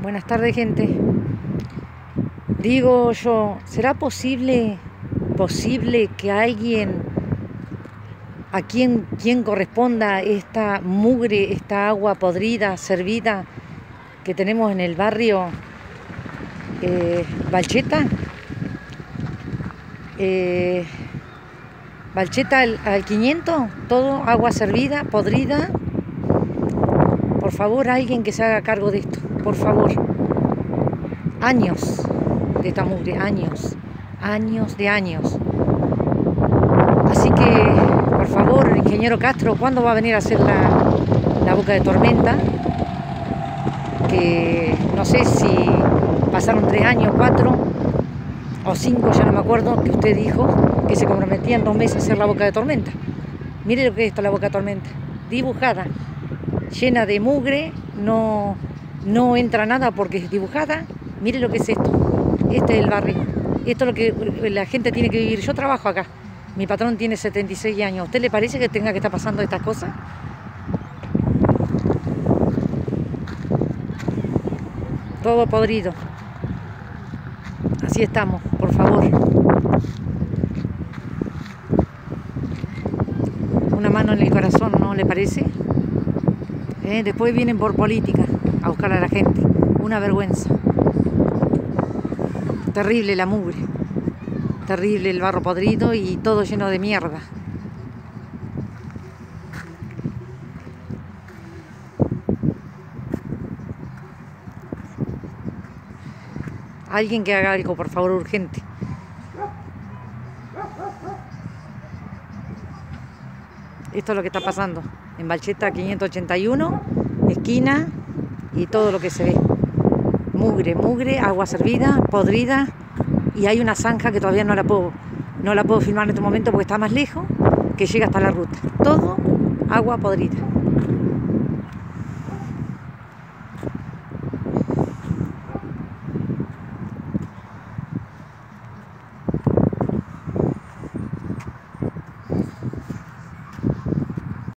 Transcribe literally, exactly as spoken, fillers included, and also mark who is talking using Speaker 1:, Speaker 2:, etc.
Speaker 1: Buenas tardes, gente. Digo yo, ¿será posible, posible que alguien, a quien, quien corresponda esta mugre, esta agua podrida, servida que tenemos en el barrio eh, Balcheta? Eh, Balcheta al, al quinientos, todo agua servida, podrida. Por favor, alguien que se haga cargo de esto, por favor. Años de esta mugre, años, años de años. Así que, por favor, el ingeniero Castro, ¿cuándo va a venir a hacer la, la boca de tormenta? Que no sé si pasaron tres años, cuatro o cinco, ya no me acuerdo, que usted dijo que se comprometía en dos meses a hacer la boca de tormenta. Mire lo que es esto, la boca de tormenta, dibujada, llena de mugre, no, no entra nada porque es dibujada. Mire lo que es esto, este es el barrio, esto es lo que la gente tiene que vivir. Yo trabajo acá, mi patrón tiene setenta y seis años, ¿a usted le parece que tenga que estar pasando estas cosas? Todo podrido, así estamos, por favor. Una mano en el corazón, ¿no le parece? ¿Eh? Después vienen por política a buscar a la gente, una vergüenza. Terrible la mugre, terrible el barro podrido y todo lleno de mierda. Alguien que haga algo, por favor, urgente. Esto es lo que está pasando en Balcheta quinientos ochenta y uno, esquina, y todo lo que se ve. Mugre, mugre, agua servida, podrida, y hay una zanja que todavía no la puedo, no la puedo filmar en este momento porque está más lejos, que llega hasta la ruta. Todo agua podrida.